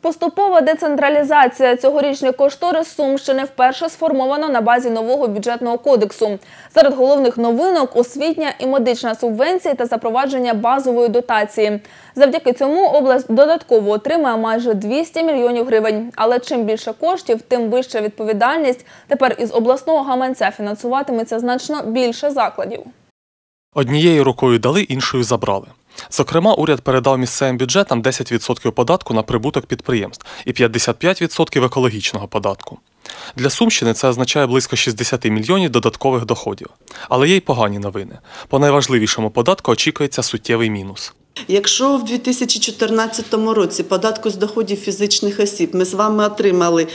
Поступова децентралізація. Цьогорічний кошторис Сумщини вперше сформовано на базі нового бюджетного кодексу. Серед головних новинок – освітня і медична субвенції та запровадження базової дотації. Завдяки цьому область додатково отримає майже 200 мільйонів гривень. Але чим більше коштів, тим вища відповідальність. Тепер із обласного гаманця фінансуватиметься значно більше закладів. Однією рукою дали, іншою забрали. Зокрема, уряд передав місцевим бюджетам 10% податку на прибуток підприємств і 55% екологічного податку. Для Сумщини це означає близько 60 мільйонів додаткових доходів. Але є й погані новини. По найважливішому податку очікується суттєвий мінус. Якщо в 2014 році податку з доходів фізичних осіб ми з вами отримали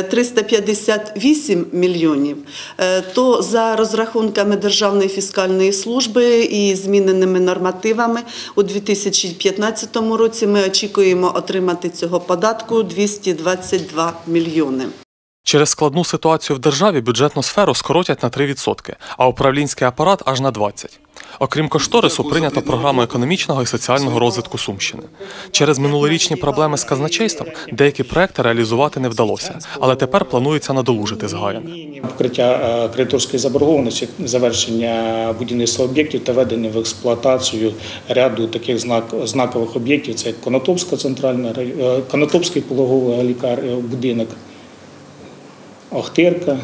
358 мільйонів, то за розрахунками Державної фіскальної служби і зміненими нормативами у 2015 році ми очікуємо отримати цього податку 222 мільйони. Через складну ситуацію в державі бюджетну сферу скоротять на 3%, а управлінський апарат – аж на 20%. Окрім кошторису, прийнято програму економічного і соціального розвитку Сумщини. Через минулорічні проблеми з казначейством деякі проекти реалізувати не вдалося, але тепер планується надолужити згаяне. Покриття кредиторської заборгованості, завершення будівництва об'єктів та введення в експлуатацію ряду таких знакових об'єктів – це Конотопський пологовий будинок, Охтирка,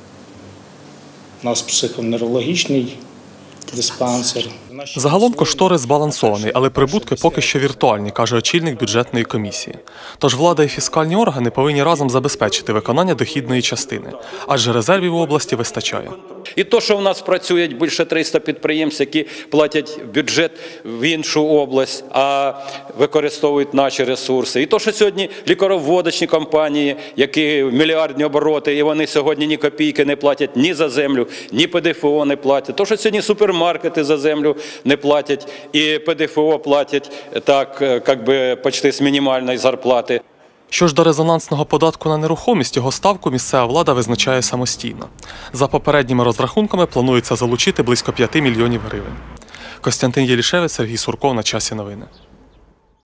у нас психоневрологічний диспансер. Загалом кошторис збалансований, але прибутки поки що віртуальні, каже очільник бюджетної комісії. Тож влада і фіскальні органи повинні разом забезпечити виконання дохідної частини, адже резервів у області вистачає. І то, що в нас працюють більше 300 підприємств, які платять бюджет в іншу область, а використовують наші ресурси. І то, що сьогодні лікароводочні компанії, які мільярдні обороти, і вони сьогодні ні копійки не платять ні за землю, ні ПДФО не платять. То, що сьогодні супермаркети за землю не платять, і ПДФО платять так, якби почти з мінімальної зарплати. Що ж до резонансного податку на нерухомість, його ставку місцева влада визначає самостійно. За попередніми розрахунками планується залучити близько 5 мільйонів гривень. Костянтин Єлішевець, Сергій Сурков. На часі новини.